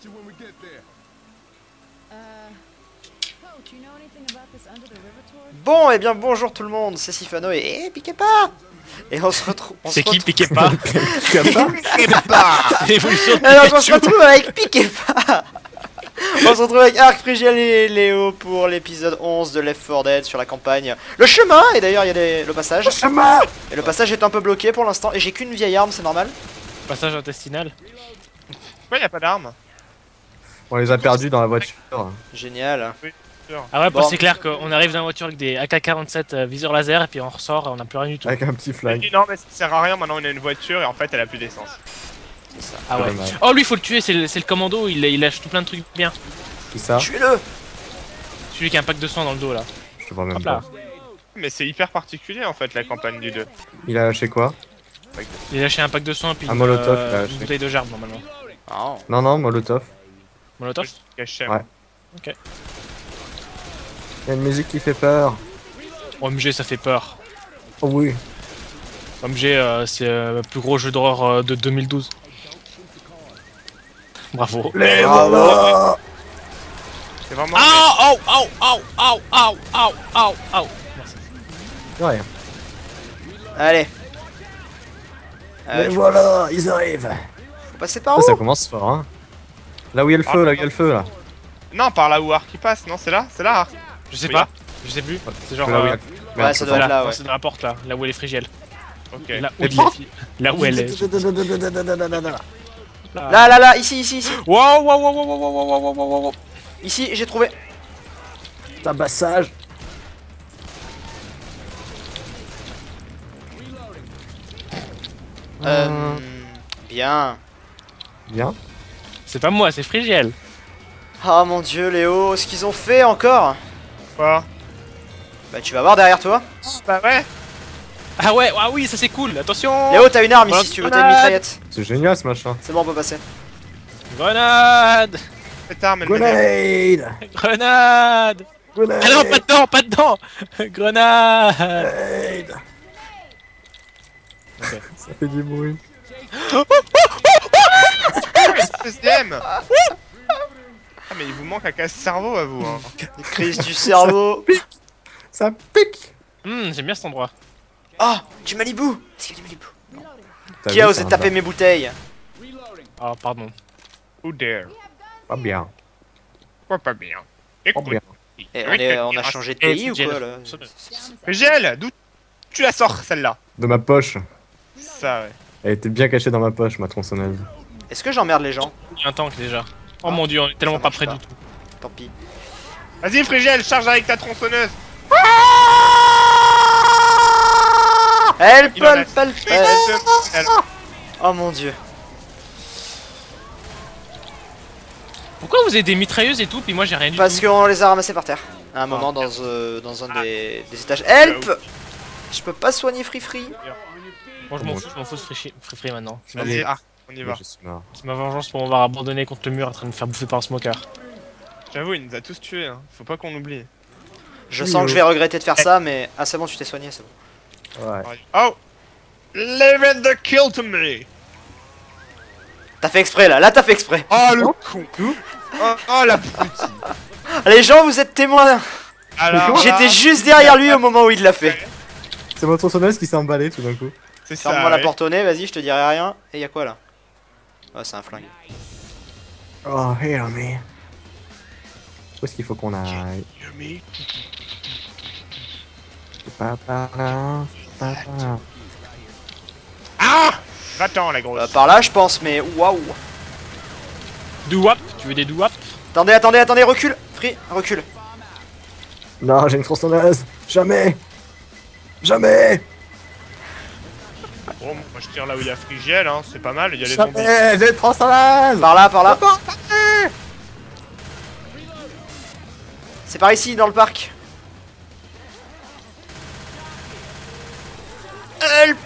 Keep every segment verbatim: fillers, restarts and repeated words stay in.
Bon, et eh bien bonjour tout le monde, c'est Sifano et... Eh, piquez pas. Et on se retrouve... C'est qui piquez pas? Piquez pas. L'évolution de Alors on se retrouve avec Piquez pas. On se retrouve avec Arc, Frigiel et Léo pour l'épisode onze de Left four Dead sur la campagne. Le chemin, et d'ailleurs il y a des... le passage. Le chemin. Et le passage est un peu bloqué pour l'instant, et j'ai qu'une vieille arme, c'est normal. Passage intestinal. Pourquoi y a pas d'armes? On les a perdus dans la voiture. Génial. Ah ouais, Bon. c'est clair qu'on arrive dans la voiture avec des A K quarante-sept euh, viseur laser et puis on ressort, on a plus rien du tout. Avec un petit flag. Non mais ça sert à rien, maintenant on a une voiture et en fait elle a plus d'essence. Ah ouais. Dommage. Oh lui faut le tuer, c'est le, le commando, il, il lâche tout plein de trucs bien. Qui ça? Tuez-le. Celui qui a un pack de sang dans le dos là. Je te vois même Hop pas. là. Mais c'est hyper particulier en fait la campagne du deux. Il a lâché quoi? Il a lâché un pack de sang et puis Un une, molotov, euh, il a lâché. une bouteille de gerbe normalement. Oh. Non, non, Molotov. Molotov. Caché. Ouais. Ok. Il y a une musique qui fait peur. O M G ça fait peur. Oh oui. O M G euh, c'est euh, le plus gros jeu d'horreur euh, de deux mille douze. Bravo. Les Bravo. voilà. C'est vraiment. Oh oh oh oh oh oh oh oh oh. Merci. Ouais. Allez. Euh, Les voilà, ils arrivent. faut passer par Ah, où? ça commence fort, hein. Là où il y a le feu, là où il y a le feu, là. Non, par là où Ark il passe, non, c'est là, c'est là Ark. Je sais Oui. pas, je sais plus. C'est genre Là où il y euh, a- Ouais, Merde, ça c'est doit être là, là, ouais. c'est dans la porte là, là où elle est Frigiel. Ok. Là où Mais il pas- est. Là où elle est. Là, là, là, ici, ici, ici. Wow wow wow wow wow wow wow wow wow wow. Ici, j'ai trouvé. Tabassage. Euh... Bien. Bien. C'est pas moi, c'est Frigiel. Oh mon dieu, Léo, ce qu'ils ont fait encore. Quoi? Bah tu vas voir derrière toi. Bah ouais. Ah ouais, ah oui, ça c'est cool. Attention. Léo, t'as une arme ici Voilà. si tu veux, t'as une mitraillette. C'est génial ce machin. C'est bon, on peut passer. Grenade. Cette arme elle m'énerve. Grenade. Grenade. Grenade. Ah non, pas dedans, pas dedans. Grenade. Grenade. Ok. Ça fait du bruit. Deuxième. Ah mais il vous manque un casse-cerveau à vous hein. Une crise du cerveau. Ça pique. Hum, j'aime bien cet endroit. Oh, du Malibu. Est-ce qu'il y a du Malibu? T'as Qui vu, a c'est osé un taper bar. mes bouteilles? Ah, pardon. Who dare? Pas bien. Quoi pas bien? Pas Écoute. bien. Et on, est, on a changé de pays ou quoi là? Gel, d'où tu la sors celle-là? De ma poche. Ça ouais. Elle était bien cachée dans ma poche, ma tronçonneuse. Est-ce que j'emmerde les gens? Il y a un tank déjà. Oh Ah, mon dieu, on est tellement ça pas marche près pas. du tout. Tant pis. Vas-y Frigel, charge avec ta tronçonneuse. Help, Il en a- help, help, help. Elle- Oh mon dieu. Pourquoi vous avez des mitrailleuses et tout, puis moi j'ai rien du Parce tout? qu'on les a ramassés par terre. À un moment Ah, dans, euh, dans un Ah. des, des étages. Help! Je peux pas soigner Free Free. Moi je m'en fous, je m'en fous de Free Free Free maintenant. C'est ma, Vas-y Ark, on y va. Je suis mort. c'est ma vengeance pour m'avoir abandonné contre le mur en train de me faire bouffer par un smoker. J'avoue, il nous a tous tués, hein. Faut pas qu'on oublie. Je Oui, sens que oh. je vais regretter de faire ça, mais. Ah, c'est bon, tu t'es soigné, c'est bon. Ouais. Oh! Leave the kill to me! T'as fait exprès là, là t'as fait exprès. Oh le con! Oh, oh la pute! Les gens, vous êtes témoins. Alors, J'étais là, juste derrière lui au moment où il l'a fait. C'est ma tronçonneuse qui s'est emballée tout d'un coup. c'est ça. Ferme-moi la ouais. porte au nez, vas-y, je te dirai rien. Et y'a quoi là? Oh, c'est un flingue. Oh, hey, me. Où est-ce qu'il faut qu'on aille? Hear me? C'est pas par là. c'est pas par là. Ah! Va-t'en la grosse! Bah, par là, je pense, mais waouh. Doo-wap, tu veux des doo-wap? Attendez, attendez, attendez, recule. Free, recule. Non, j'ai une tronçonneuse. Jamais. Jamais. Bon, moi je tire là où il y a Frigiel, hein, c'est pas mal, il y a les zombies. Jamais. J'ai une tronçonneuse. Par là, par là. C'est par ici, dans le parc. Help!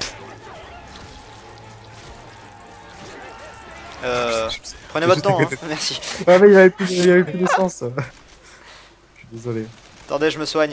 Euh... Prenez votre temps, hein. Merci. Ah mais il y avait plus, il y avait plus d'essence. Je suis désolé. Attendez, je me soigne.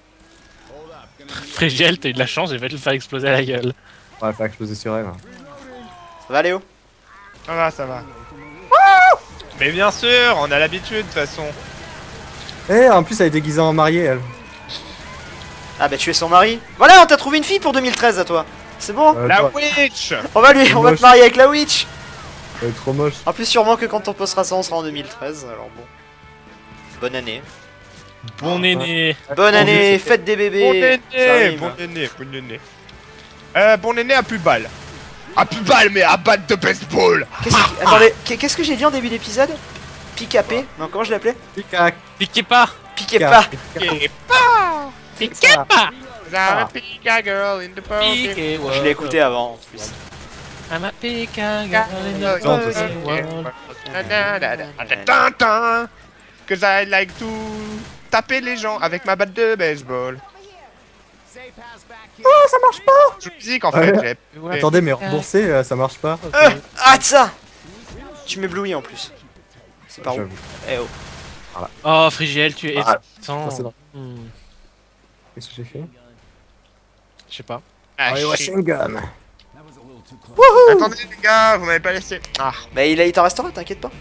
Frigiel, t'as eu de la chance, j'ai failli te le faire exploser à la gueule. Ouais, faut exploser sur elle. Ça va, Léo? Ça va, ça va. Mais bien sûr, on a l'habitude de toute façon. Eh, en plus, elle est déguisée en mariée, elle. Ah bah tu es son mari. Voilà, on t'a trouvé une fille pour deux mille treize à toi. C'est bon. Euh, La toi, witch. On va lui, c'est on va moche. te marier avec la witch. elle est trop moche. En plus sûrement que quand on postera ça, on sera en deux mille treize. Alors bon. Bonne année. Bon néné. Bonne Bon année, Dieu, fête des bébés. Bon Ça néné, arrive. bon néné, bon néné. Euh, bon néné à plus balle. À plus balle, mais à balle de baseball. Qu'est-ce que... Attendez, qu'est-ce que j'ai dit en début d'épisode? Pique-à-pé. Non, comment je l'appelais? Picac. Piquez pas. Piquez pas. Et Piquez pas. I'm a pika girl in the pocket. Piquez. Je l'ai écouté avant en plus. I'm a pika girl in the Non, fucking ça, world. Tintin. Cause I like to taper les gens avec ma batte de baseball. Oh, ça marche pas. Je musique en fait. Ouais. j'ai- Attendez, mais rembourser, euh, ça marche pas. Euh, ah, ça. Tu m'éblouis en plus. C'est par où? J'avoue. Eh oh. Oh, Frigiel, tu es Ah. évitant. c'est drôle. Hmm, Qu'est-ce que j'ai fait? Je sais pas. Ah, Allez, shit. Washington. Attendez les gars, vous m'avez pas laissé. Ah. Bah il, a- il t'en restera, t'inquiète pas.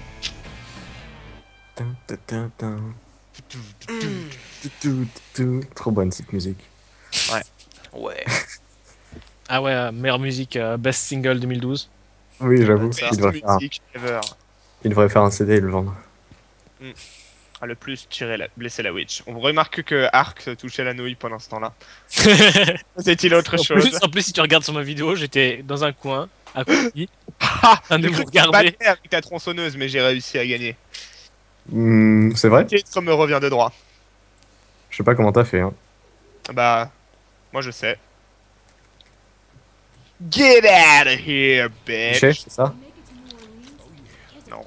Tin, tin, tin, tin. Tu, tu, tu. Trop bonne cette musique. Ouais. Ah ouais, euh, meilleure musique, euh, best single deux mille douze. Oui, j'avoue. Ça, Il devrait, faire un, Musique ever. il devrait faire un C D et le vendre. Ah, le plus tirer la... blesser la witch. On remarque que Ark se touchait la nouille pendant ce temps-là. en, C'est-il autre chose? plus, en plus, si tu regardes sur ma vidéo, j'étais dans un coin, à côté, Ah, en train de j'ai vous cru que tu regarder. battais avec ta tronçonneuse, mais j'ai réussi à gagner. Hmm, c'est vrai? Titre me revient de droit. Je sais pas comment t'as fait. Hein. Bah, moi je sais. Get out of here, bitch! Cliché, c'est ça? Non.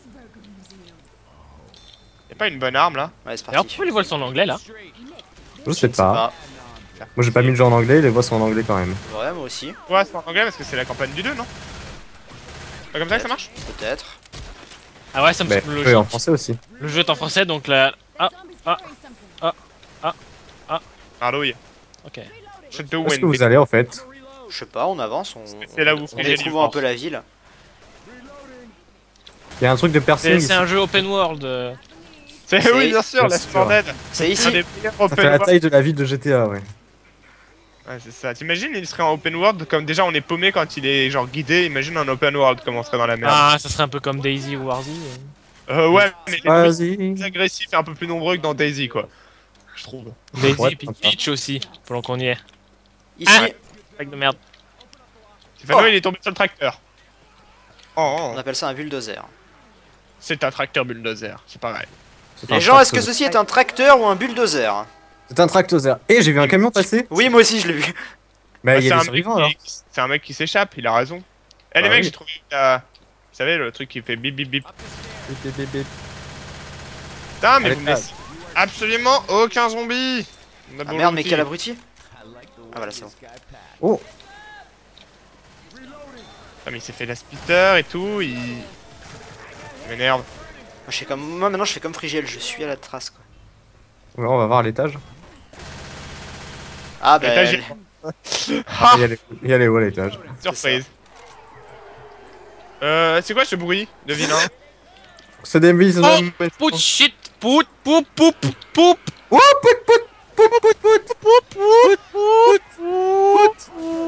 Y'a pas une bonne arme là? Ouais, c'est Alors parti. pourquoi les voiles sont en anglais là? Je sais C'est pas. Moi j'ai pas mis le jeu en anglais, les voix sont en anglais quand même. Ouais, moi aussi. Ouais, c'est en anglais parce que c'est la campagne du deux, non? Pas comme ça que ça marche? Peut-être. Ah ouais, ça me Mais semble oui, logique. en français aussi. Le jeu est en français donc là. Ah, Pardouille. ok. Shut the Où est-ce que wind. vous allez en fait? Je sais pas, on avance, on, C'est là où on Frigiel découvre y un pense. peu la ville. Il y a un truc de piercing C'est ici. c'est un jeu open world. euh. C'est C'est- oui, bien sûr, bien la sûr. Splendid. C'est Un ici. des meilleurs Ça open fait la world. taille de la ville de G T A, ouais. Ouais, c'est ça. T'imagines, il serait en open world comme déjà on est paumé quand il est genre guidé. Imagine un open world comme on serait dans la merde. Ah, ça serait un peu comme Daisy ou Warzy. euh. Euh, ouais, mais les trucs Vas-y. plus agressifs et un peu plus nombreux que dans Daisy, quoi. Je trouve. Daisy Ouais, et puis sympa. Peach aussi, pendant qu'on y est. Ici. Ah. Sac de merde. Stéphano, Oh. il est tombé sur le tracteur. Oh, On appelle ça un bulldozer. c'est un tracteur bulldozer, c'est pareil. C'est un Les gens, est-ce que tractosaure. ceci est un tracteur ou un bulldozer? C'est un tractosaure. Et j'ai vu un camion passer. Oui, moi aussi je l'ai vu. Bah, Ouais, il y c'est a un des mec survivants alors. qui- C'est un mec qui s'échappe, il a raison. Eh les Bah mecs, oui. j'ai trouvé la... Vous savez, le truc qui fait bip bip bip. Bip, bip, bip, bip. Putain, mais Avec vous me la- laissez absolument aucun zombie. On a Ah beau merde, mais l'outil. quel abruti. Ah voilà, c'est bon. Oh, Ah, mais il s'est fait la splitter et tout, il... il m'énerve. Moi, je fais comme... Moi maintenant je fais comme Frigiel, je suis à la trace quoi. ouais, on va voir à l'étage. Ah bah... L'étage, elle- Ah, Il y a les- il y a les hauts à l'étage. surprise. Euh, c'est quoi ce bruit de vilain? C'est des mises. Oh, Pout shit, pout, poup, poup, poup. Oh, pout, pout, pout, pout, pout, pout, pout, pout,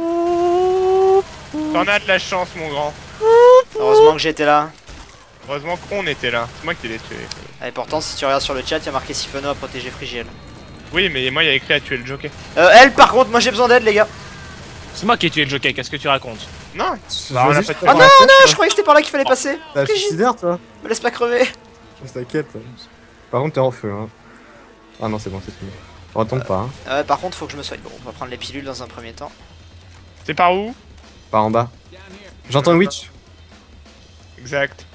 pout. T'en as de la chance, mon grand. Heureusement que j'étais là. Heureusement qu'on était là. C'est moi qui l'ai tué. Ah, et pourtant si tu regardes sur le chat, il y a marqué Siphono a protégé Frigiel. Oui, mais moi, il y a écrit à tuer le jockey. Euh, elle par contre, moi j'ai besoin d'aide les gars. C'est moi qui ai tué le jockey, qu'est-ce que tu racontes? Non, Bah, on a Vas-y, pas je de Oh non, temps. non, je croyais que c'était par là qu'il fallait passer. T'es un Frigiel, suicidaire toi? me laisse pas crever. Je t'inquiète. Par contre, t'es en feu. Hein. Ah non, c'est bon, c'est fini. Retombe pas. Hein. Ah ouais, par contre, faut que je me soigne. Bon, on va prendre les pilules dans un premier temps. c'est par où? Par en bas. J'entends une witch. Exact.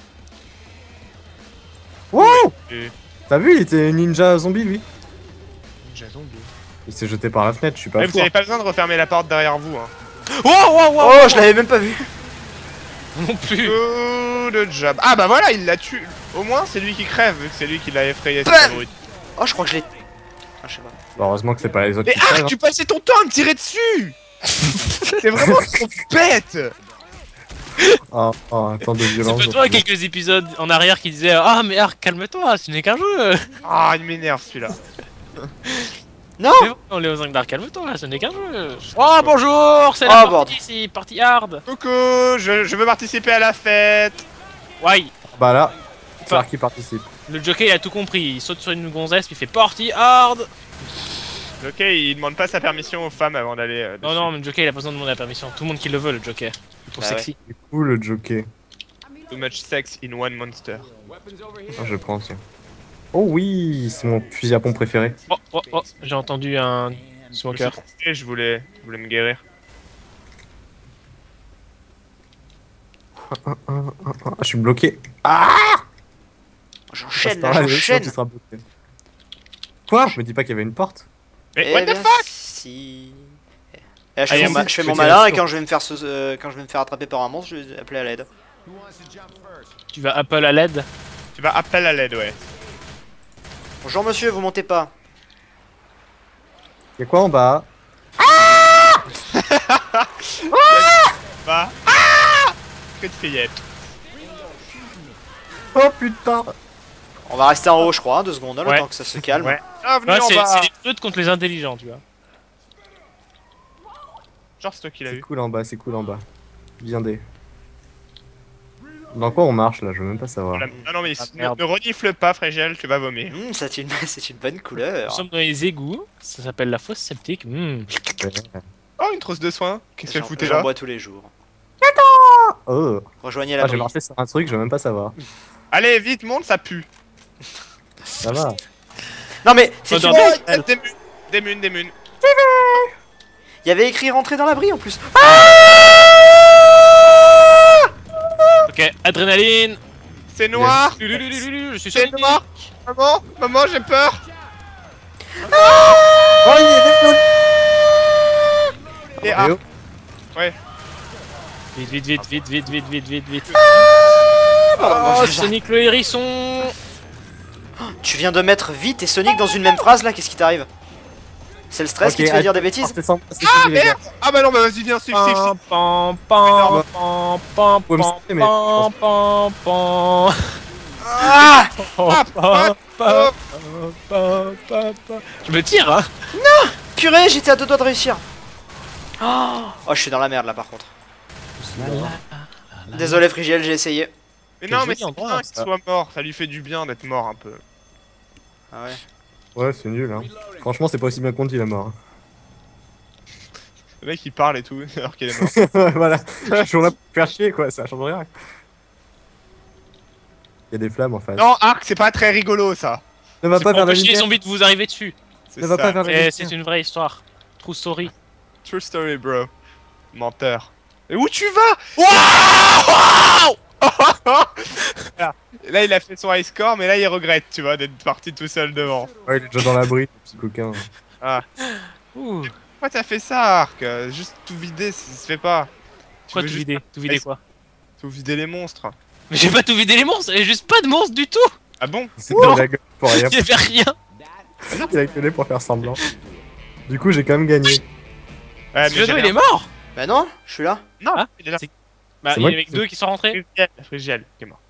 Wow! Et... T'as vu, il était ninja zombie lui. J'ai zombie. Il s'est jeté par la fenêtre, je suis pas Eh, fou. vous avez pas besoin de refermer la porte derrière vous, hein. Oh, oh, oh, Oh, je l'avais même pas vu. non plus. Good job. Ah bah voilà, il l'a tué. Au moins, c'est lui qui crève, vu que c'est lui qui l'a effrayé. Bah. c'est pas vrai. Oh, je crois que je l'ai... Ah, je sais pas. Bah, heureusement que c'est pas les autres Mais qui crèvent, Ark, hein. tu passais ton temps à me tirer dessus. C'est vraiment trop bête. Oh, oh, un temps de C'est violence. pas toi quelques épisodes en arrière qui disait ah mais Ark calme-toi, ce n'est qu'un jeu. Ah, il m'énerve celui-là. Non. Mais bon, Léo cinq Dark, calme-toi, ce n'est qu'un jeu. Oh bonjour, c'est Oh, la bordel. partie ici, partie hard. Coucou, je, je veux participer à la fête. Ouais, Bah là, c'est Ark qui participe. le jockey il a tout compris, il saute sur une gonzesse puis il fait partie hard. Ok, il demande pas sa permission aux femmes avant d'aller. Euh, Non dessus. non, mais le jockey il a pas besoin de demander la permission, tout le monde qui le veut le jockey. Il trouve Bah sexy. C'est cool le jockey. Too much sex in one monster. Ah, je prends tiens. Oh oui, c'est mon fusil à pompe préféré. Oh oh oh, j'ai entendu un smoker. Et je voulais, je voulais me guérir. Ah, ah, ah, ah, je suis bloqué. J'enchaîne, Ah, là, Léo, j'enchaîne. tu seras bloqué. Quoi? Je me dis pas qu'il y avait une porte. Mais Eh what the bien, fuck? si. Et là, je Ah, fais y a mon, ma- si, je fais je mon fais malin et direction. quand je vais me faire ce- euh, quand je vais me faire attraper par un monstre, je vais appeler à l'aide. Tu vas Apple à l'aide. Tu vas appeler à l'aide, ouais. Bonjour monsieur, vous montez pas. Y'a quoi en bas? Va. Ah! Que de fillette. Oh putain! On va rester en haut, je crois, hein, deux secondes, hein, le Ouais. temps que ça se calme. Ouais. Bienvenue Ouais, en c'est bas. c'est des trucs contre les intelligents, tu vois. Genre c'est toi qui l'as C'est eu. cool en bas, c'est cool en bas. Bien des. Dans quoi on marche là? Je veux même pas savoir. Ah non mais Ah, ne, merde. ne renifle pas, Frégel, tu vas vomir. Hum, c'est une, c'est une bonne Nous couleur. sommes dans les égouts, ça s'appelle la fosse septique. Hmm. Oh, une trousse de soins. Qu'est-ce qu'elle J'en foutait j'en là? bois tous les jours. Oh! Rejoignez Ah, la j'ai marché sur un truc, je veux même pas savoir. Allez, vite, monte, ça pue. Ça va. Non mais, c'est Oh, une... dans- Oh, des munes, des munes, des munes. il y avait écrit rentrer dans l'abri en plus. Ok, adrénaline. C'est noir. Je suis C'est sur noir. Maman, maman, j'ai peur. Oh, il est Et ah, Léo. Vite, vite, vite, vite, vite, vite, vite, vite, vite. Pardon, Oh, j'ai- Sonic le hérisson. Tu viens de mettre vite et Sonic dans une même phrase là, qu'est-ce qui t'arrive? C'est le stress Ok, qui te fait allez, dire des bêtises? c'est sans- c'est sans- les gars. ah bah non, bah vas-y, viens, suive, suive, suive. Pam, pam, pam, pam, Ouais, mais pam, c'est- mais- pam, pam, pam. Ah Pam, pam, Oh, pam, pam, pam. Je me tire, hein. Purée, j'étais à deux doigts de réussir. Oh, oh, je suis dans la merde là par contre. Désolé Frigiel, j'ai essayé. Mais Quel non, mais joli c'est endroit, bien qu'il ça. soit mort. Ça lui fait du bien d'être mort un peu. Ah ouais. Ouais, c'est nul, hein. Franchement, c'est pas aussi bien qu'on dit la mort. Le mec il parle et tout, alors qu'il est mort. Voilà, je suis toujours là pour faire chier, quoi, ça change rien. Il y a des flammes en face. Non, Arc, c'est pas très rigolo ça. Ne va C'est pas pour vers la empêcher les lumière. zombies de vous arriver dessus. C'est Ne va ça. pas vers la Et lumière. c'est une vraie histoire. True story. True story, bro. Menteur. Et où tu vas? Waouh! Là, là, il a fait son high score, mais là, il regrette, tu vois, d'être parti tout seul devant. Ouais, il est déjà dans l'abri, le petit coquin. Ouh. Pourquoi t'as fait ça, Arc? Euh, Juste tout vider, ça se fait pas. Tu Quoi veux tout juste vider? Tout vider Ice- quoi? Tout vider les monstres. Mais j'ai pas tout vidé les monstres, il y a juste pas de monstres du tout. Ah bon? C'est de la gueule pour rien. Il y avait rien. Il a gueulé pour faire semblant. Du coup, j'ai quand même gagné. Ouais, Ce mais j'ai Gedo, il rien- est mort. Bah non, je suis là. Non, Ah, il est là. c'est- Bah, C'est il y moi en avait qui- que deux qui sont rentrés. Frigiel, Frigiel, qui est mort.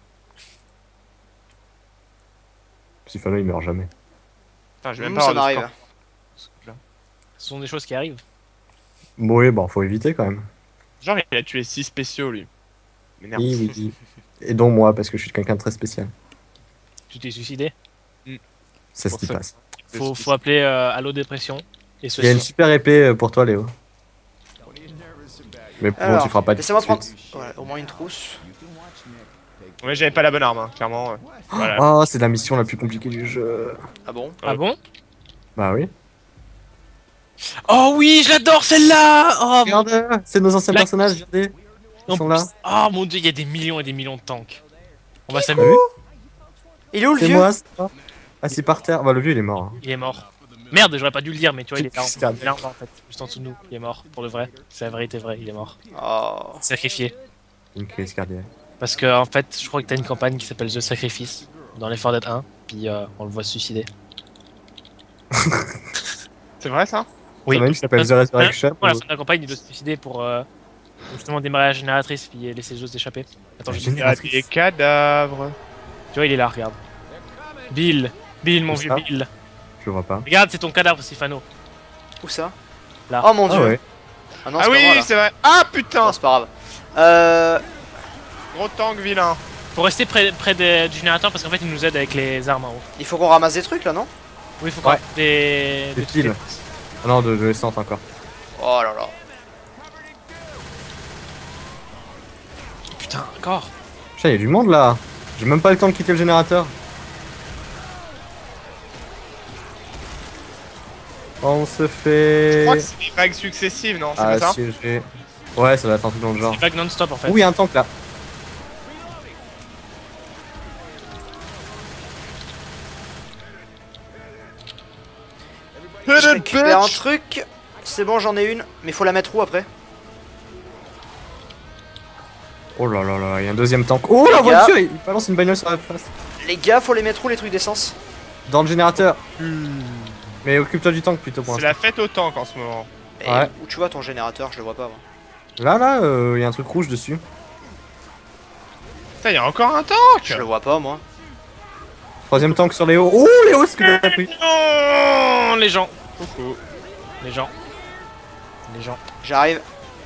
Psyphano, il meurt jamais. Putain, j'ai même Hum, pas ça avoir de m'arrive. score. Ce sont des choses qui arrivent. Bon, oui, bon, faut éviter quand même. Genre, il a tué six spéciaux, lui. M'énerve. Oui, oui, oui. Et dont moi, parce que je suis quelqu'un de très spécial. Tu t'es suicidé. Ça se Pour dit ça. pas. ça. Faut, faut appeler euh, Allo Dépression. Et se Il y a une super épée euh, pour toi, Léo. Mais bon, Alors, tu feras pas de laissez-moi suite. prendre. Voilà, au moins une trousse. Ouais, j'avais pas la bonne arme, hein, clairement. euh. Voilà. Oh, c'est la mission la plus compliquée du jeu. Ah bon? Ah bon? Bah oui. Oh oui, je l'adore celle-là. Oh, mon... Regarde, c'est nos anciens Black- personnages, regardez. Ils en sont plus- là. oh mon dieu, il y a des millions et des millions de tanks. On va T'as s'amuser. vu? Il est où le C'est vieux? moi, ça. Assis par terre. Bah, le vieux, il est mort. hein. Il est mort. Merde, j'aurais pas dû le dire, mais tu vois, il est là. Putain. Il est là en fait, juste en dessous de nous. Il est mort, pour le vrai. C'est la vérité vraie, il est mort. Oh. Sacrifié. Une crise cardiaque. Parce que en fait, je crois que t'as une campagne qui s'appelle The Sacrifice dans l'effort d'être un, puis euh, on le voit se suicider. C'est vrai, ça? Oui. Il y en a une qui s'appelle The Resurrection. Voilà, la fin de la campagne, il doit se suicider pour, euh, Justement démarrer la génératrice puis laisser les autres échapper. Attends, La je... Il y a génératrice. des cadavres. Tu vois, il est là, regarde. Bill, Bill, mon Où vieux ça Bill. Je vois pas. Regarde, c'est ton cadavre, Sifano. Où ça? Là. Oh mon Ah dieu. ouais. Ah non, Ah c'est pas moi, oui, là. c'est vrai. Ah putain. Non, c'est pas grave. Euh... Gros tank vilain. Faut rester près, près des- du générateur parce qu'en fait, il nous aide avec les armes en haut. Il faut qu'on ramasse des trucs là, non? Oui, faut qu'on Ouais. des... Des piles. Ah non, de, de l'essence encore. Oh là là. Putain, encore. Putain, il y a du monde là. J'ai même pas le temps de quitter le générateur. On se Je fait. crois que c'est des vagues successives, non? C'est Ah, pas ça? si j'ai. Ouais, ça va être un truc dans le genre. C'est vague non-stop en fait. Ouh, il y a un tank là. Je récupère un truc. C'est bon, j'en ai une. Mais faut la mettre où après? Oh là là là, il y a un deuxième tank. Oh la Les gars. voiture, il balance une bagnole sur la face. Les gars, faut les mettre où les trucs d'essence? Dans le générateur. Mais occupe-toi du tank plutôt pour C'est l'instant. la fête au tank en ce moment. Et Ouais. où tu vois ton générateur? Je le vois pas moi. Là, là, euh, il y a un truc rouge dessus. Putain, il y a encore un tank. Je le vois pas moi. Troisième tank sur Léo. Oh Léo, ce que t'as pris. Non, les gens. Coucou. Les gens. Les gens. J'arrive.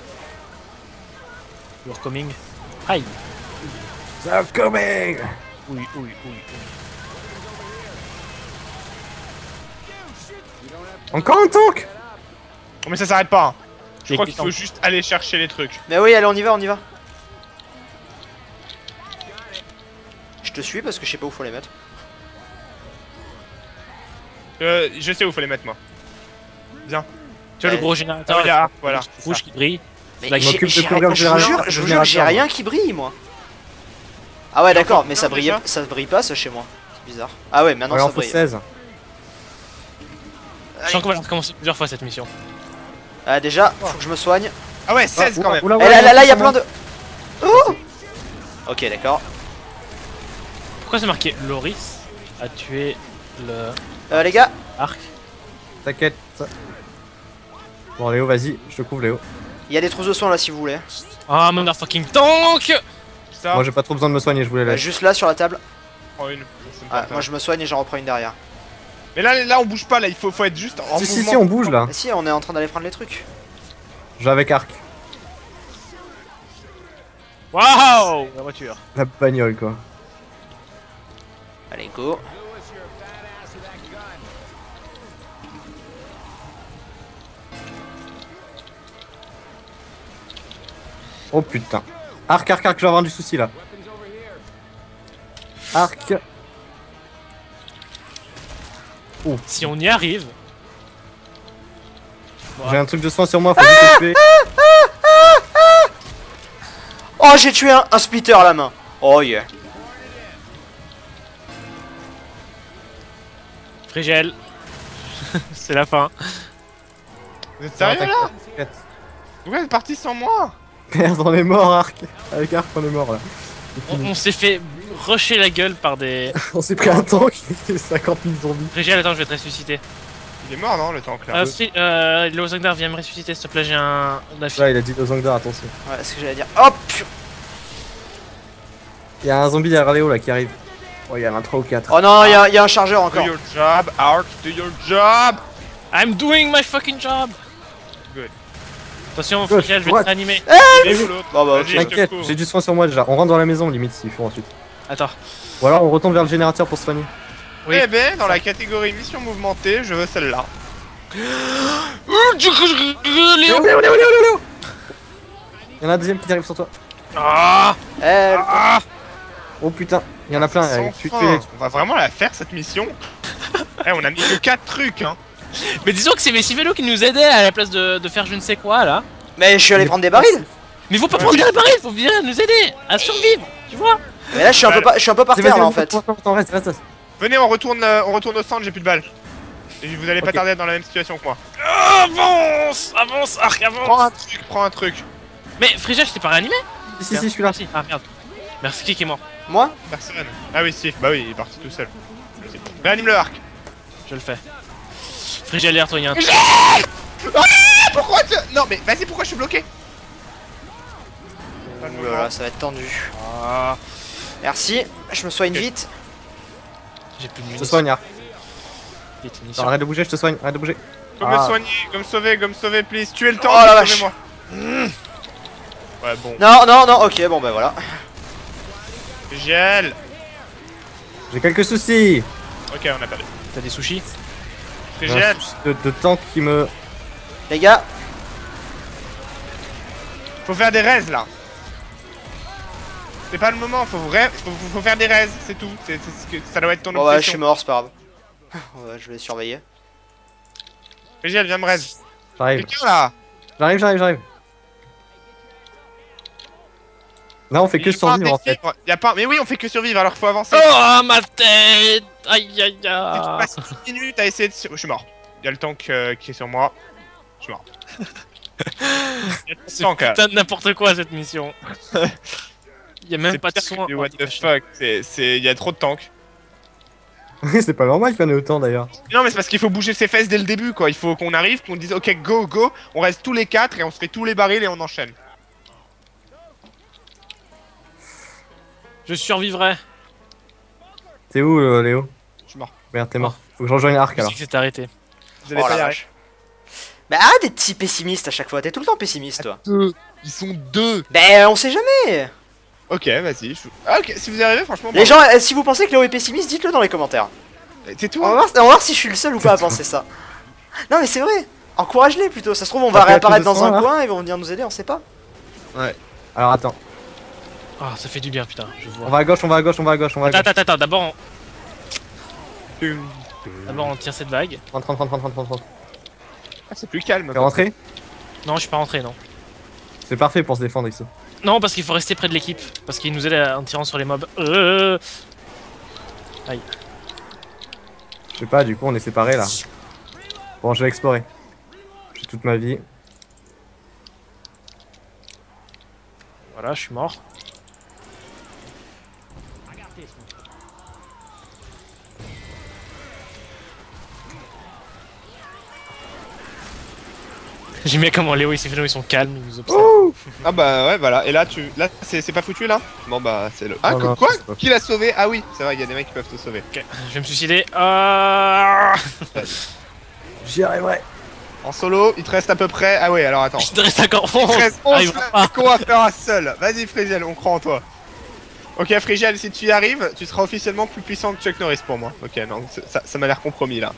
You're coming. Aïe. They're coming. Oui, oui, oui, oui. Encore un tank. Oh, mais ça s'arrête pas. hein. Je Et crois qui qu'il faut tank. juste aller chercher les trucs. Mais oui, allez, on y va, on y va. Je te suis parce que je sais pas où faut les mettre. Euh, je sais où faut les mettre moi. Viens. Tu vois Ouais. le gros Ah, générateur oui, là, voilà. rouge c'est qui brille. Mais Là, je j'ai- m'occupe de j'ai- couvrir le je vous jure, générateur, je vous le jure, j'ai générateur, rien qui brille moi. Ah ouais, d'accord, mais ça non, brille, déjà. ça brille pas ça chez moi. C'est bizarre. Ah ouais, maintenant Ouais, ça en faut brille. seize. Je sens qu'on va recommencer plusieurs fois cette mission. Ah déjà, faut que je me soigne. Ah ouais, seize Ah, quand même. oula, Eh oula, là, là, là, il y a oula, plein de. Oh ok, d'accord. Pourquoi c'est marqué Loris a tué le Euh, les gars, arc? T'inquiète. ça- Bon Léo, vas-y, je te couvre Léo. il y a des trousses de soins là si vous voulez. Ah, motherfucking tank! Ça, Moi j'ai pas trop besoin de me soigner, je voulais Euh, la. juste là sur la table. prends une. Ça me Ah, tente, moi hein. je me soigne et j'en reprends une derrière. Mais là, là, on bouge pas. Là, il faut, faut être juste en Si, si, mouvement. si, on bouge là. Mais si, on est en train d'aller prendre les trucs. J'ai avec arc. Waouh! La voiture. La bagnole quoi. Allez, go. Oh putain. Arc, arc, arc, je vais avoir du souci là. Arc. Si on y arrive. J'ai un truc de soin sur moi, faut juste le tuer. Oh, j'ai tué un, un splitter à la main. Oh yeah. Frigel. C'est la fin. Vous êtes sérieux là? T'inquiète. Pourquoi vous êtes parti sans moi? Merde, on est mort, Arc. Avec Arc, on est mort là. On, on s'est fait rusher la gueule par des. On s'est pris un tank et cinquante mille zombies. Frigel, attends, je vais te ressusciter. Il est mort, non, le tank là? Euh, Fri- euh, Lozangdar, viens me ressusciter s'il te plaît, j'ai un. un affi- Là, il a dit aux Zangdar, attention. Ouais, c'est ce que j'allais dire. Hop. Il y a un zombie derrière Léo là qui arrive. Oh, il y en a un trois ou quatre. Oh non, il y, a- il y a un chargeur Do encore. your job, Ark, do your job! I'm doing my fucking job! Good. Attention, Gauche, Frigel, je vais droite. te réanimer. Il est où l'autre? Bon bah ok. Vas-y, je te T'inquiète, couvre. j'ai du soin sur moi déjà. On rentre dans la maison limite s'il faut ensuite. Attends. Ou alors on retourne vers le générateur pour se soigner. Oui. Eh ben, dans la catégorie mission mouvementée, je veux celle-là. Léo! Léo, Léo, Léo, Léo. Il y en a un deuxième qui arrive sur toi. Ah! Eh, Ah! Oh putain, il y en a plein. Sans euh, Tu, tu, fin. On va vraiment la faire cette mission. Eh, on a mis que quatre trucs, hein. Mais disons que c'est Messivelo qui nous aidait à la place de, de faire je ne sais quoi là. mais je suis allé prendre des barils. Mais faut pas prendre des barils, faut venir nous aider à survivre, tu vois? Mais là, je suis un peu, Voilà. pas, je suis un peu par C'est terre vas-y, là en vas-y, fait. attends, attends, reste, reste, reste. Venez, on retourne, euh, on retourne au centre, j'ai plus de balles. Et vous allez pas Ok. tarder à être dans la même situation que moi. Avance! Avance, Arc, Prends avance! un truc, prends un truc. Mais Frigel, je t'ai pas réanimé? Si, si, si, je suis là. Merci. Ah merde. Merci, qui qui est mort? Moi Personne. Ah oui, si. Bah oui, il est parti tout seul. Réanime le arc. Je le fais. Frigel, derrière toi, il y a un. Pourquoi tu... Non mais vas-y, pourquoi je suis bloqué? Ouh là là, ça va être tendu. Ah. Merci, je me soigne vite. J'ai plus de Je te munitions. soigne, Arc. Vite, Attends, munitions. arrête de bouger, je te soigne, arrête de bouger. Go Ah. me soigner, go me sauver, go me sauver, please. Tuez le temps, Oh la vache. sauvez-moi. Ouais, bon. Non, non, non, ok, bon ben voilà. Frigel. J'ai quelques soucis. Ok, on a perdu. T'as des sushis? J'ai un Frigel. souci de, de tank qui me... Les gars, Faut faire des raises là. C'est pas le moment, faut, vrai, faut, faut, faut faire des raises, c'est tout. C'est, c'est, ce que- ça doit être ton bon bah je suis obsession. mort, c'est pas grave. Ouais, je vais surveiller. Frigel, viens me raise. J'arrive, Quelqu'un là. j'arrive, j'arrive, j'arrive. Là on fait que Y a pas un survivre en fait. défi, y a pas... Mais oui, on fait que survivre alors qu'il faut avancer. Oh ma tête! Aïe aïe Tu aïe! passes six minutes à essayer de... sur- Je suis mort. Y'a le tank euh, qui est sur moi. Je suis mort. Y'a le C'est tank là. putain de n'importe quoi cette mission. Y'a même C'est pas de pire soin. que du what the fuck. C'est, c'est... Y'a trop de tanks. C'est pas normal qu'il y en ait autant d'ailleurs. Non mais c'est parce qu'il faut bouger ses fesses dès le début quoi. Il faut qu'on arrive, qu'on dise ok go go. On reste tous les quatre et on se fait tous les barils et on enchaîne. Je survivrai. T'es où euh, Léo? Je suis mort. Merde, t'es mort. Faut que je rejoigne Arc Je sais alors. que c'est arrêté. Vous allez Oh pas la y arriver. vache. Bah arrête d'être si pessimiste à chaque fois, t'es tout le temps pessimiste toi. Deux. Ils sont deux. Ben on sait jamais. Ok, vas-y. Je... Ah, ok, si vous y arrivez, franchement. Les bravo. gens, euh, si vous pensez que Léo est pessimiste, dites-le dans les commentaires. C'est tout. On va, voir, on va voir si je suis le seul ou pas à penser ça. Non mais c'est vrai. Encourage-les plutôt, ça se trouve on va T'as fait la réapparaître touche de dans un sang, là coin et ils vont venir nous aider, on sait pas. Alors attends. Ah, ça fait du bien, putain. Je vois. On va à gauche, on va à gauche, on va à gauche, on va à Attends, gauche. attends, attends. D'abord, on... d'abord on tire cette vague. Rentre, rentre, rentre, rentre, rentre, rentre. Ah, c'est plus calme. T'es rentré? Non, je suis pas rentré, non. C'est parfait pour se défendre ici. Non, parce qu'il faut rester près de l'équipe. Parce qu'il nous aide en tirant sur les mobs. Euh... Je sais pas, du coup on est séparés là. Bon, je vais explorer. J'ai toute ma vie. Voilà, je suis mort. J'aime bien comment Léo et ses phénomènes ils sont calmes, ils nous observent. Ah bah ouais, voilà. Et là, tu, là, c'est, c'est pas foutu là. Bon bah c'est le. Ah Non, quoi, non, quoi c'est pas- Qui l'a sauvé? Ah oui, c'est vrai, il y a des mecs qui peuvent te sauver. Ok, je vais me suicider. Ah J'y arriverai. En solo, il te reste à peu près. Ah ouais, alors attends. Je te reste encore Il te onze. reste onze Arrivera pas. qu'on va faire à seul. Vas-y Frigiel, on croit en toi. Ok Frigiel, si tu y arrives, tu seras officiellement plus puissant que Chuck Norris pour moi. Ok, non, c'est- ça, ça m'a l'air compromis là.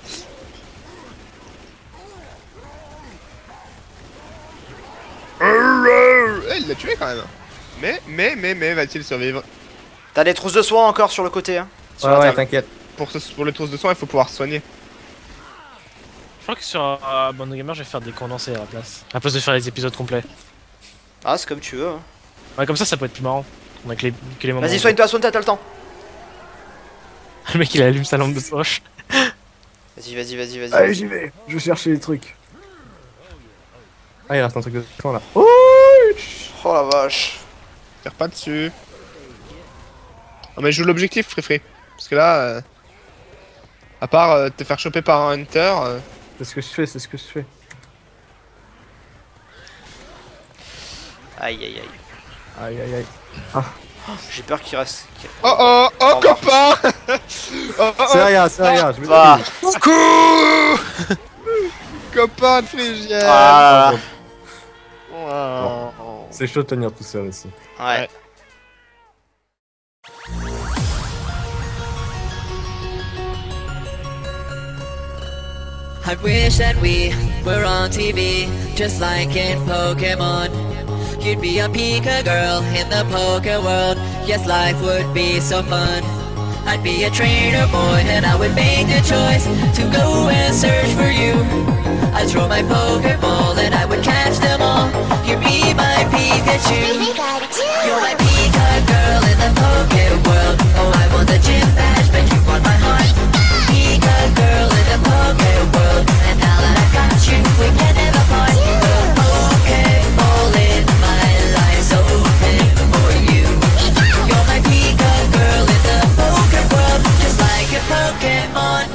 Eh, il l'a tué quand même. Mais, mais, mais, mais, va-t-il survivre? T'as des trousses de soins encore sur le côté hein. Sur Ouais, la ouais, table. t'inquiète. Pour, ce, pour les trousses de soins, il faut pouvoir se soigner. Je crois que sur euh, Bando Gamer, je vais faire des condensés à la place. À la place de faire les épisodes complets. Ah c'est comme tu veux. hein. Ouais, comme ça, ça peut être plus marrant. On a que les, que les moments. Vas-y soigne-toi, soigne-toi, t'as le temps. Le mec il allume sa lampe de poche. Vas-y, vas-y, vas-y, vas-y. Allez, j'y vais. Je vais chercher les trucs. Ah, il reste un truc de fond là. Oh, Oh la vache. Tire pas dessus. Non mais je joue l'objectif, Free Parce que là, euh, à part euh, te faire choper par un hunter, euh, c'est ce que je fais, c'est ce que je fais. Aïe aïe aïe. Aïe, aïe, aïe. J'ai peur qu'il reste. qu'il- oh oh, oh Au revoir. copain. oh, oh, C'est rien, c'est rien. Je me Bah. Coucou. Copain de Frigiel. Ah Oh. C'est chaud de tenir tout seul aussi. ouais. I wish that we were on T V, just like in Pokemon. You'd be a Pika girl in the Poke world. Yes, life would be so fun. I'd be a trainer boy and I would make the choice to go and search for you. I'd throw my Pokeball and I would catch them all. You'd be my Pikachu. You're my Pika girl in the Poke world. Oh, I want the gym badge, but you want my heart. Pika girl in the Poke world. And now that I've got you, we can never part. The Pokeball in my life's open for you. You're my Pika girl in the Poke world, just like a Pokemon.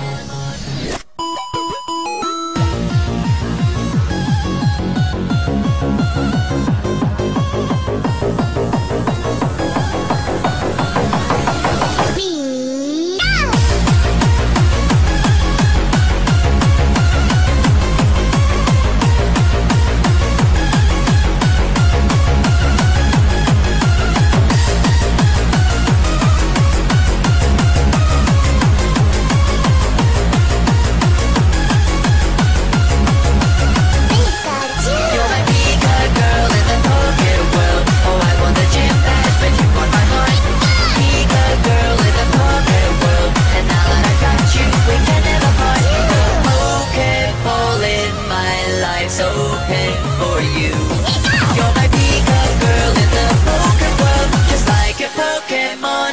life's open for you. You're my peacock girl in the poker world, just like a Pokemon.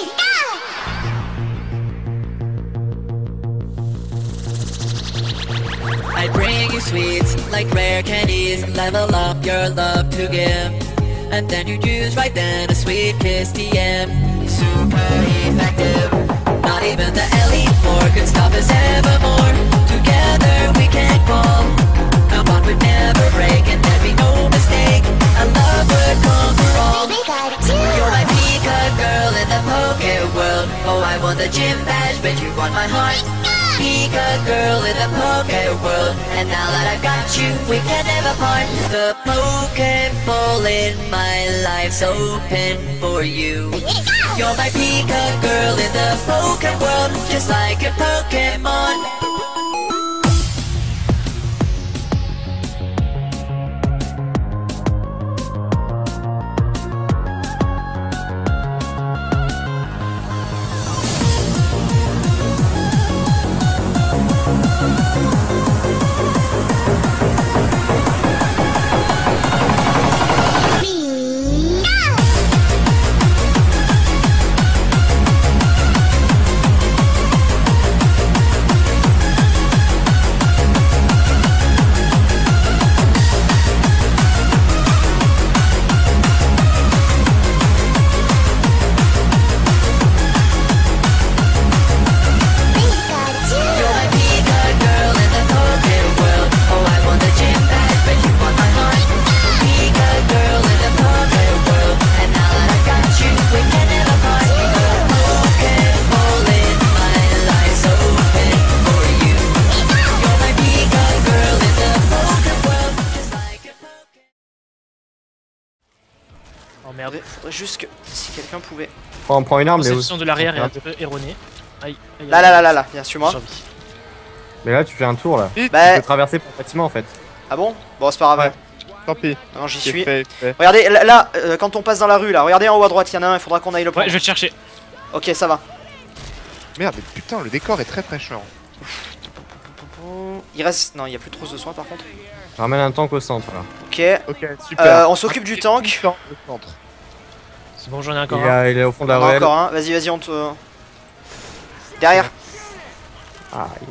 I bring you sweets like rare candies, level up your love to give. And then you choose right then a sweet kiss T M. Super effective. Not even the Elite Four could stop us evermore. Together we can fall. Our bond would never break and there'd be no mistake. Our love would conquer all. You're my peacock girl in the poke world. Oh, I want the gym badge, but you want my heart. Peacock girl in the poke world, and now that I've got you, we can never part. The Pokeball in my life's open for you. You're my peacock girl in the poke world, just like a Pokemon. Oh merde. Faudrait juste que si quelqu'un pouvait. On prend une arme, mais Conception où- de l'arrière est un peu erronée. Aïe, aïe, Là, aïe. là, là, là, là, viens, suis-moi. Survie. Mais là, tu fais un tour là. Vite. Bah, Tu peux traverser par le bâtiment en fait. ah bon? Bon, c'est pas grave. Tant pis. Non, j'y C'est suis. fait, c'est fait. Regardez, là, là, euh, quand on passe dans la rue, là, regardez en haut à droite, il y en a un, il faudra qu'on aille le prendre. Ouais, je vais te chercher. Ok, ça va. Merde, mais putain, le décor est très très chiant. Il reste. Non, il y a plus de trousse de soins par contre. Ramène un tank au centre là. Ok. Ok, super. Euh, on s'occupe du tank. Du tank au centre. C'est bon, j'en ai Il, encore y un. a- il est au fond de Il y la en a ruelle. encore un. Vas-y, vas-y, on te. Derrière. Ah, il-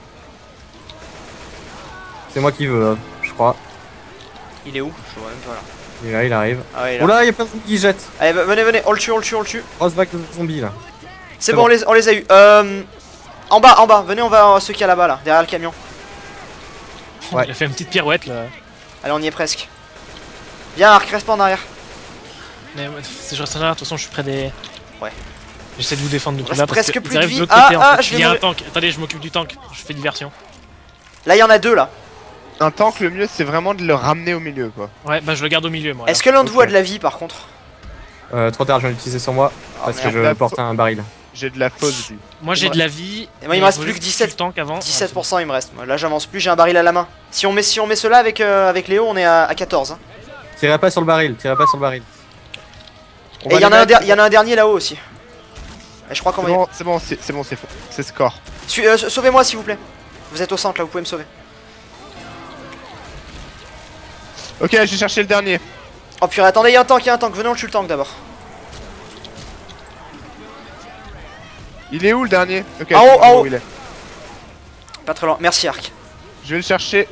C'est moi qui veux, hein, je crois. Il est où? Je vois même pas là. Il est là, il arrive. Ah ouais, il est là. Oula, il y a plein de zombies qui jettent. Allez, venez, venez, on le tue, on le tue, on le tue. Grosse vague de zombies là. C'est C'est bon, bon. On, les, on les a eu. Euh, en bas, en bas, venez, on va à ceux qui y a là-bas, là, derrière le camion. Ouais. Il a fait une petite pirouette là. Allez, on y est presque. Viens, Arc, reste pas en arrière. Mais ouais, si je reste en arrière, de toute façon, je suis près des. Ouais. J'essaie de vous défendre de tout reste là. parce presque que plus ils de arrivent vie. l'autre Ah, côté, en ah, fait. je vais Il y a un mourir. tank. Attendez, je m'occupe du tank. Je fais diversion. Là, il y en a deux là. Un tank, le mieux, c'est vraiment de le ramener au milieu, quoi. Ouais, bah je le garde au milieu moi. Est-ce que l'un de vous a ok. de la vie par contre? Euh, trop tard, je viens d'utiliser sur moi parce merde. que je porte un baril. J'ai de la fausse vie. Moi j'ai de la vie. Et moi, il me mais reste faut plus juste que tuer le dix-sept tank avant. dix-sept pour cent il me reste. Moi, là, j'avance plus, j'ai un baril à la main. Si on met, si on met cela avec, euh, avec Léo, on est à, à quatorze. Hein. Tirez pas sur le baril, tirez pas sur le baril. On Et va il y, en les a un mettre- der- y en a un dernier là-haut aussi. Et je crois qu'on C'est va. bon, c'est bon, c'est c'est bon, c'est faux. C'est score. Su- euh, Sauvez-moi s'il vous plaît. Vous êtes au centre là, vous pouvez me sauver. Ok, j'ai cherché le dernier. Oh purée, attendez, il y a un tank, il y a un tank. Venez, on tue le tank d'abord. Il est où le dernier? Ok, En je sais haut, pas en où haut. il est. Pas très loin. Merci, Arc. Je vais le chercher.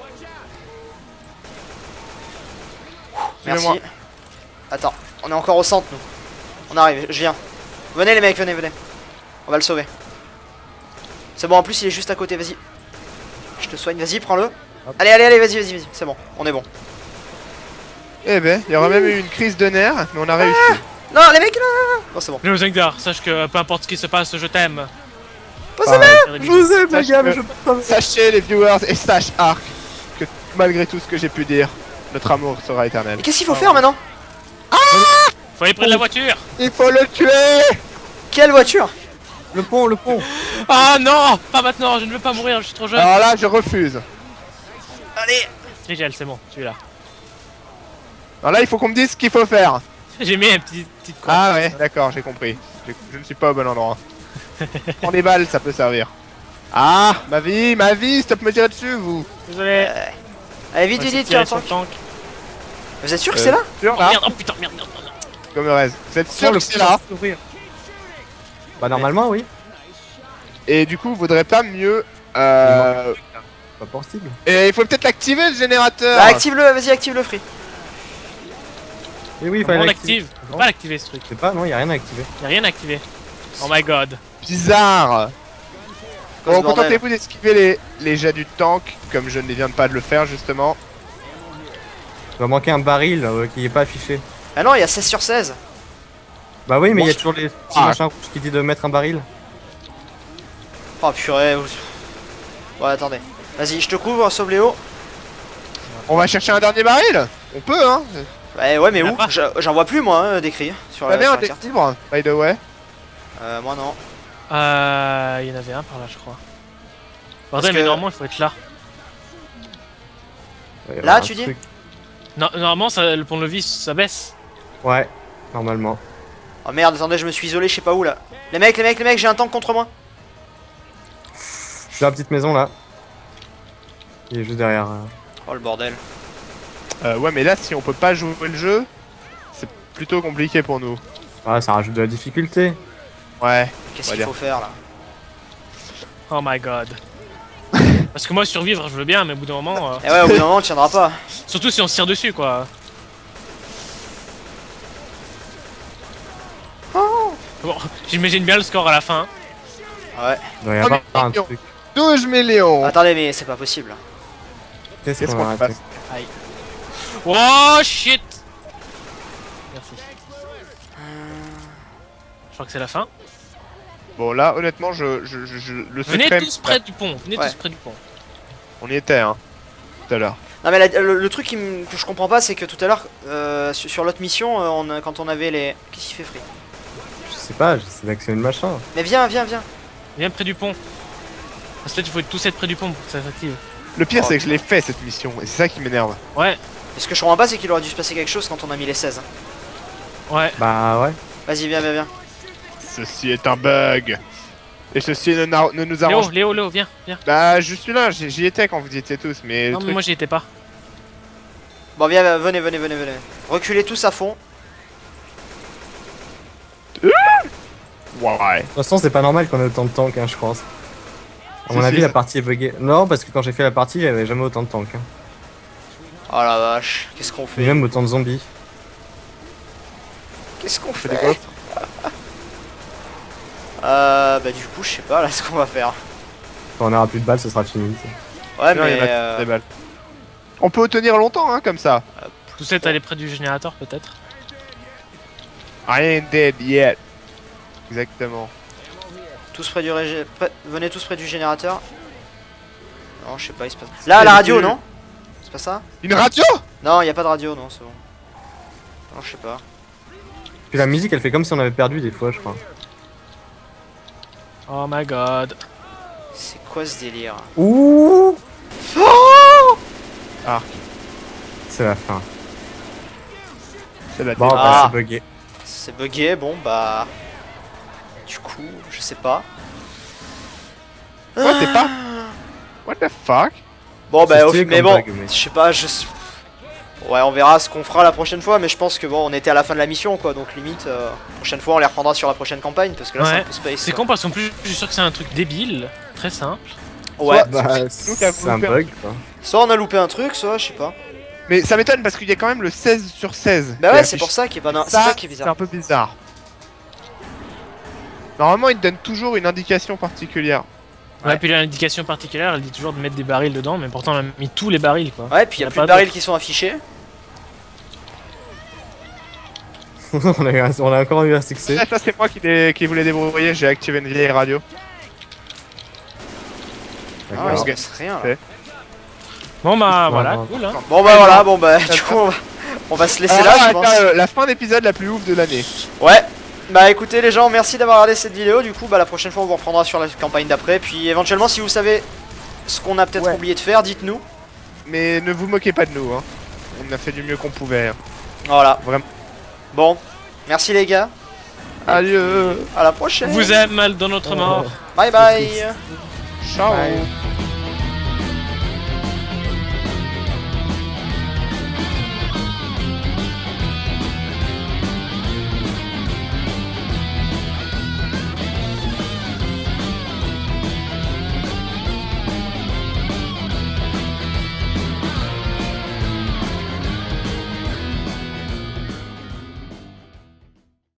Merci. Suivez-moi. Attends, on est encore au centre nous. On arrive, je viens. Venez les mecs, venez, venez. On va le sauver. C'est bon, en plus il est juste à côté, vas-y. Je te soigne, vas-y, prends-le. Allez, allez, allez, vas-y, vas-y, vas-y. C'est bon, on est bon. Eh ben, il y aura même eu une crise de nerfs, mais on a réussi. Non, les mecs, non, non, non. Bon, c'est bon. Léo Zengdar, sache que peu importe ce qui se passe, je t'aime. Posez-le. Je vous aime, Sache les gars, mais que- je peux pas. Sachez les viewers et sache Arc que malgré tout ce que j'ai pu dire, notre amour sera éternel. Mais qu'est-ce qu'il faut faire maintenant? Faut aller près de la voiture. Il faut le tuer! Quelle voiture? Le pont, le pont. Ah non, pas maintenant, je ne veux pas mourir, je suis trop jeune. Alors là, je refuse. Allez. Rigel, c'est bon, tu es là. Alors là, il faut qu'on me dise ce qu'il faut faire. J'ai mis un petit petite croix. Ah ouais, d'accord, j'ai compris. J'ai- Je ne suis pas au bon endroit. Prends des balles, ça peut servir. Ah, ma vie, ma vie, stop me tirer dessus, vous. Désolé. Allez, vite, On vite, va vite, tirer tiens, sur le tank. tank. Vous êtes sûr que Euh, c'est là? Sûr Oh là merde, oh putain, merde, merde, merde. Comme le reste. Vous êtes sûr le que c'est là? s'ouvrir. Bah normalement oui. Et du coup, vaudrait pas mieux. Euh... Pas possible. Et il faut peut-être l'activer le générateur. Bah, active-le, vas-y, active le free. Et oui, il Comment fallait on l'activer. l'active? On peut Non. pas l'activer ce truc. Je sais pas, non, y a rien à activer. Y'a rien activé. Oh my god. Bizarre. Cause Bon, bordel. contentez-vous d'esquiver les, les jets du tank, comme je ne viens de pas de le faire justement. Il va manquer un baril euh, qui est pas affiché. Ah non, il y a seize sur seize. Bah oui, mais il Bon, y a je- toujours les petits Ah. machins rouges qui dit de mettre un baril. Oh purée. vous- Ouais, attendez. Vas-y, je te couvre, sauve Léo. On va chercher un dernier baril. On peut, hein. Ouais, ouais, mais Y en a où? pas. Je- J'en vois plus, moi, hein, d'écrit sur T'en la, avais sur un la des carte. libres, by the way. Euh, moi non. Euh. Il y en avait un par là, je crois. Bordel, Parce mais que- normalement il faut être là. Ouais, y a Là, un tu dis truc. Non, normalement, ça, le pont-levis ça baisse. Ouais, normalement. Oh merde, attendez, je me suis isolé, je sais pas où là. Les mecs, les mecs, les mecs, j'ai un tank contre moi. Je suis dans la petite maison là. Il est juste derrière. euh. Oh le bordel. Euh, ouais, mais là, si on peut pas jouer le jeu, c'est plutôt compliqué pour nous. Ah, ça rajoute de la difficulté. Ouais. Qu'est-ce On va qu'il dire. faut faire là? Oh my god. Parce que moi, survivre, je veux bien, mais au bout d'un moment. euh, Eh ouais, au bout d'un moment, on tiendra pas. Surtout si on se tire dessus, quoi. Bon, j'imagine bien le score à la fin. Ouais. Il doit y Oh, avoir mais un mignon. truc. douze millions. Attendez, mais c'est pas possible. Qu'est-ce Qu'est-ce qu'on a qu'on raté? passe? Oh shit. Merci. Je crois que c'est la fin. Bon, là, honnêtement, je, je, je, je- le Venez secret. tous près du pont. Venez Ouais. tous près du pont. On y était, hein. Tout à l'heure. Non mais la- le, le truc qui me- que je comprends pas, c'est que tout à l'heure, euh, sur, sur l'autre mission, euh, on a- quand on avait les... Qu'est-ce qu'il fait Free? Je sais pas, j'essaie d'actionner le machin. Mais viens, viens, viens. Viens près du pont. Parce que là, il faut tous être près du pont pour que ça s'active. Le pire, Oh, c'est que je l'ai fait cette mission, et c'est ça qui m'énerve. Ouais, Et ce que je comprends pas, c'est qu'il aurait dû se passer quelque chose quand on a mis les seize. ouais. Bah ouais. Vas-y, viens, viens, viens. Ceci est un bug. Et ceci ne, n'a- ne nous Léo, arrange. Léo, Léo, viens, viens. Bah, je suis là, j'y j'y étais quand vous y étiez tous, mais. le Non, mais truc- moi j'y étais pas. Bon, viens, viens, venez, venez, venez, venez. Reculez tous à fond. Ouais. De toute façon, c'est pas normal qu'on ait autant de tanks, hein, je pense. À mon Si, avis, si, la ça- partie est buggée. Non, parce que quand j'ai fait la partie, il y avait jamais autant de tanks. Hein. Oh la vache, qu'est-ce qu'on Et fait? même autant de zombies. Qu'est-ce qu'on Fais des fait? gaufres. Euh, bah du coup, je sais pas là ce qu'on va faire. Quand on aura plus de balles, ce sera fini. ça. Ouais, Non, il y mais... en a euh, des balles. On peut tenir longtemps, hein, comme ça. Tous être allés près du générateur, peut-être. I ain't dead yet. Exactement. Tous près du régé... près- Venez tous près du générateur. Non, je sais pas, il se passe... Là, la radio, non? C'est pas ça? Une radio? Non, y a pas de radio, non, c'est bon. Non, je sais pas. Puis la musique, elle fait comme si on avait perdu des fois, je crois. Oh my god. C'est quoi ce délire? Ouh, Oh c'est la fin. C'est la Bon, tête. bah, Ah. c'est bugué. C'est bugué, bon bah... Du coup, je sais pas. Quoi, t'es pas. What the fuck? Bon bah, C'est au stylé mais comme bon, bug, mais- je sais pas, je... Ouais, on verra ce qu'on fera la prochaine fois, mais je pense que bon, on était à la fin de la mission, quoi, donc limite, euh, prochaine fois, on les reprendra sur la prochaine campagne, parce que là, c'est Ouais. un peu space. C'est quoi. con parce qu'en plus, je suis sûr que c'est un truc débile, très simple. Ouais, Bah, nous qui avons c'est un loupé un bug, quoi. soit on a loupé un truc, soit, je sais pas. Mais ça m'étonne parce qu'il y a quand même le seize sur seize. Bah qui ouais, affiche. c'est pour ça qui est pas... C'est Ça, ça qui est c'est bizarre. un peu bizarre. Normalement, il te donne toujours une indication particulière. Ouais, Ouais. puis l'indication particulière, elle dit toujours de mettre des barils dedans, mais pourtant, on a mis tous les barils, quoi. Ouais, puis y Y a a plus pas de barils d'autre. qui sont affichés. on, a eu un- on a encore eu un succès. Ah, ça, c'est moi qui, dé- qui voulais débrouiller, j'ai activé une vieille radio. Ah, D'accord. il se ok. passe rien, là. C'est- Bon bah Ouais, voilà, ouais. cool hein. Bon bah voilà, bon bah, du coup, on va, on va se laisser Alors là, là, je pense. attends, euh, la fin d'épisode la plus ouf de l'année. Ouais. Bah écoutez les gens, merci d'avoir regardé cette vidéo. Du coup, bah la prochaine fois on vous reprendra sur la campagne d'après. Puis éventuellement, si vous savez ce qu'on a peut-être Ouais. oublié de faire, dites-nous. Mais ne vous moquez pas de nous, hein. On a fait du mieux qu'on pouvait. hein. Voilà. Vraiment. Bon, merci les gars. Adieu. À la prochaine. On vous aime mal dans notre mort. Bye bye. Ciao. Bye.